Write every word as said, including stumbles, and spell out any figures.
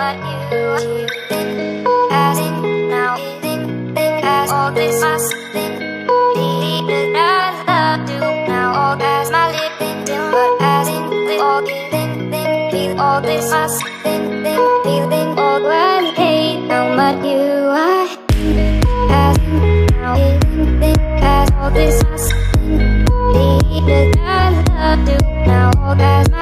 but you think as in now think think as all this must think need that love do now all as my living dim but as in with all think think feel all this must think think feeling all when hate now but you I as in now think think as all this must think need that love do now all as